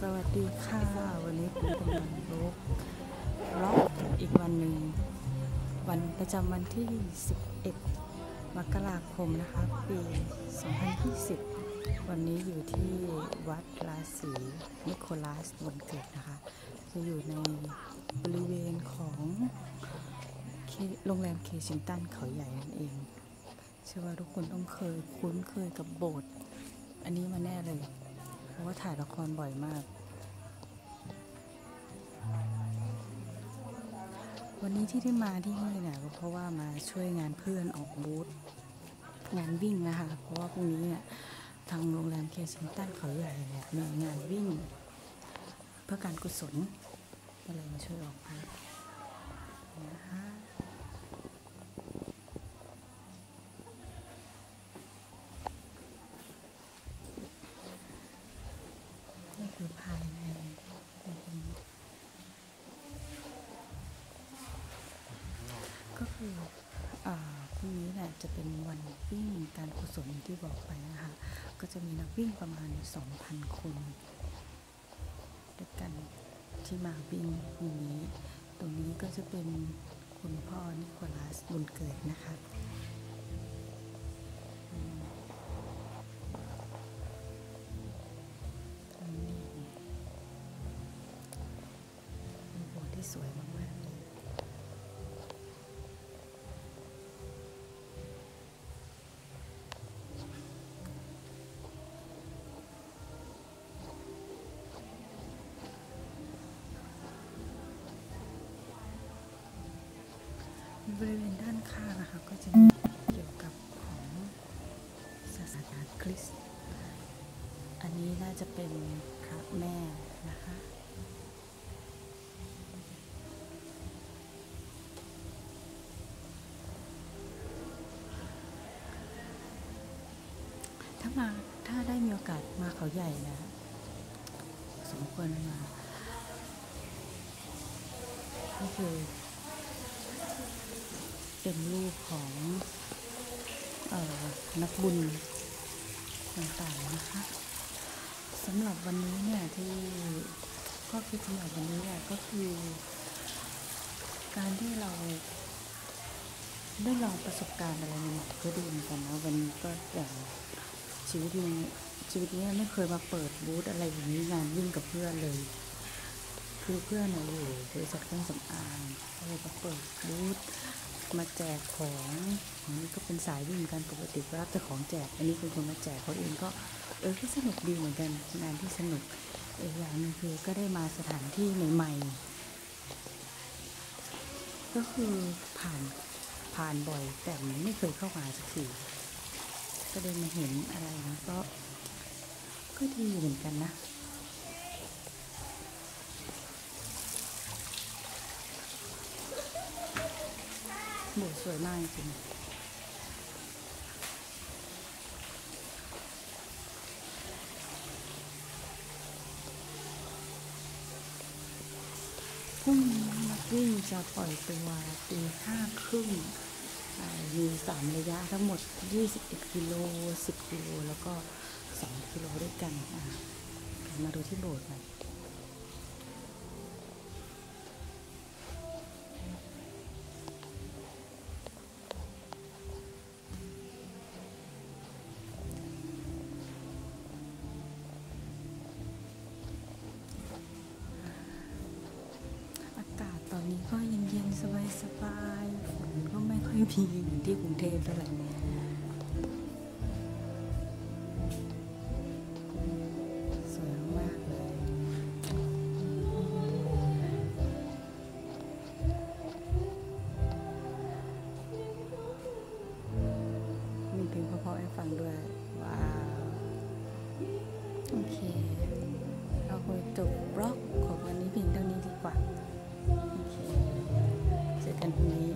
สวัสดีค่ะวันนี้ผมกำลังล็อกอีกวันหนึ่งวันประจำวันที่11มกราคมนะคะปี2020วันนี้อยู่ที่วัดราศีนิโคลัสวันเกิดนะคะจะอยู่ในบริเวณของโรงแรมเคชิงตันเขาใหญ่นั่นเองเชื่อว่าทุกคนต้องคุ้นเคยกับโบสถ์อันนี้มาแน่เลยเพราะว่าถ่ายละครบ่อยมากวันนี้ที่ได้มาที่นี่เนี่ยก็เพราะว่ามาช่วยงานเพื่อนออกบูธงานวิ่งนะคะเพราะว่าพรุ่งนี้เนี่ยทางโรงแรมเคชิงตันเขาใหญ่เนี่ยมีงานวิ่งเพื่อการกุศลก็เลยมาช่วยออกบูธนะคะนี่คือภายในก็คือพรุ่งนี้เนี่ยจะเป็นวันวิ่งการกุศลที่บอกไปนะคะก็จะมีนักวิ่งประมาณ 2,000 คนด้วยกันที่มาวิ่งพรุ่งนี้ตรงนี้ก็จะเป็นคุณพ่อนิโคลัสบุญเกิดนะคะนี่เป็นโบสถ์ที่สวยมากๆเลยบริเวณด้านข้างนะคะก็จะมีเกี่ยวกับของศาสนาคริสต์อันนี้น่าจะเป็นพระแม่นะคะถ้าได้มีโอกาสมาเขาใหญ่นะสมควรมาก็คือเป็นรูปของนักบุญต่างๆนะคะสำหรับวันนี้เนี่ยที่ข้อคิดสำหรับวันนี้เนี่ยก็คือการที่เราได้ลองประสบการณ์อะไรใหม่ๆก็ดีเหมือนกันนะวันนี้ก็อย่างชีวิตนี้ไม่เคยมาเปิดบูธอะไรอย่างนี้งานวิ่งกับเพื่อนเลยคือเพื่อนอยู่บริษัทเครื่องสำอางเลยมาเปิดบูธมาแจกของอันนี้ก็เป็นสายวิ่งกันปกติรับแต่ของแจกอันนี้เป็นคนมาแจกเขาเองก็ก็สนุกดีเหมือนกันงานที่สนุกอีกอย่างนึงคือก็ได้มาสถานที่ใหม่ๆก็คือผ่านบ่อยแต่ไม่เคยเข้ามาสักทีก็ได้มาเห็นอะไรนะก็ดีเหมือนกันนะโบสถ์สวยมากจริงพรุ่งนี้นักวิ่งจะปล่อยตัวตี 5:30มี3ระยะทั้งหมด21 กิโล10 กิโลแล้วก็2 กิโลด้วยกันมาดูที่โบสถ์หน่อยตอนนี้ก็เย็นๆสบายๆฝนก็ไม่ค่อยมีเหมือนที่กรุงเทพเท่าไหร่สวยมากเลยมีเพลงเพราะๆให้ฟังด้วยว้าวโอเคเราควรจบบล็อกของวันนี้เพียงเท่านี้ดีกว่าโอเคเจอกันพรุ่งนี้